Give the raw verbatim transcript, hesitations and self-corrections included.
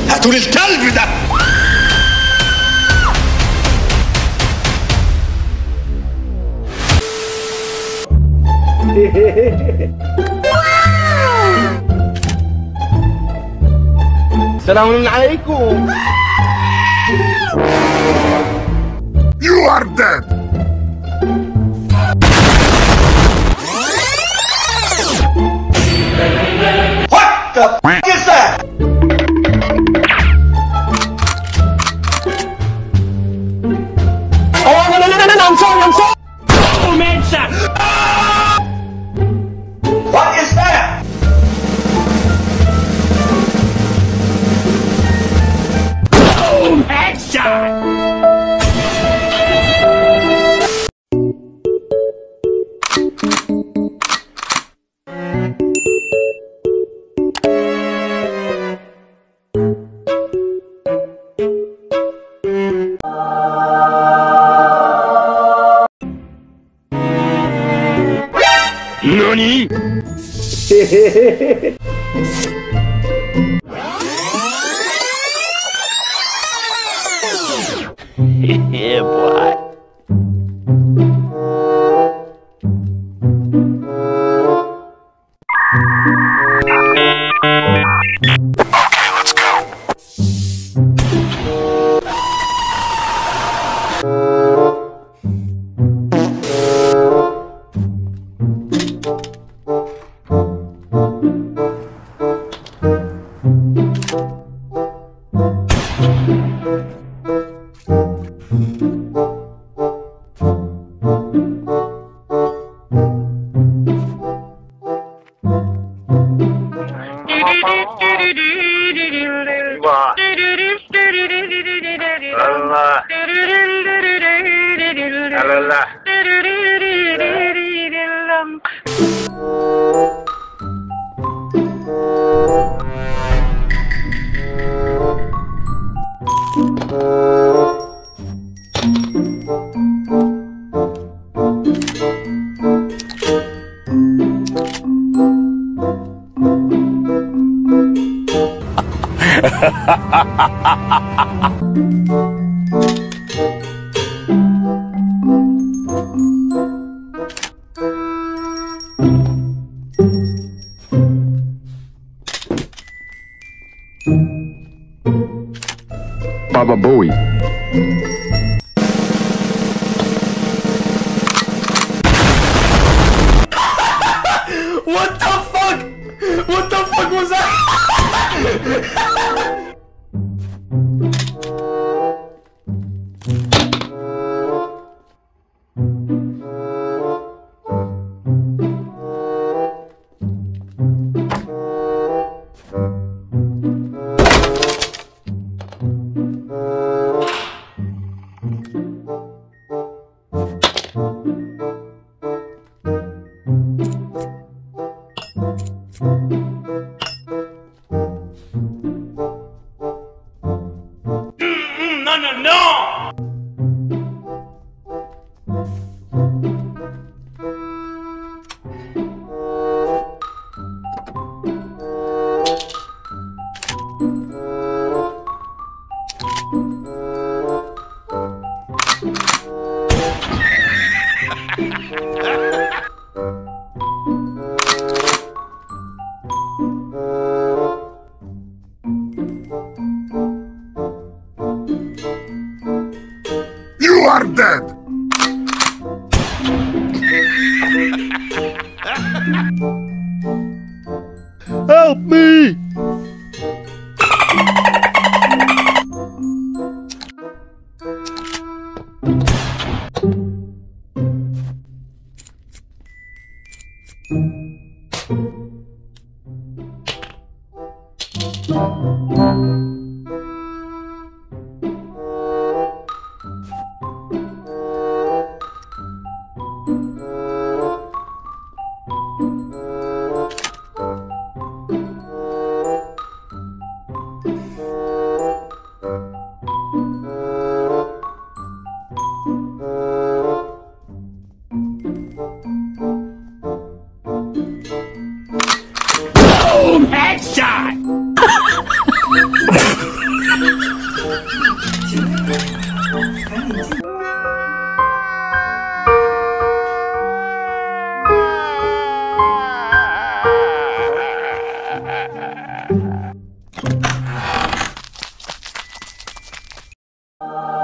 هاتوا لي الكلب ده. السلام عليكم. You are dead. What the f is that? Oh no no no no no! I'm sorry, I'm sorry. Oh man, shot. What is that? Boom! Headshot! NANI?! Yeah, boy. Okay, let's go. Baba Bowie. What the fuck? What the fuck was that? No, no, no! You are dead! Help me! Boom! Headshot! you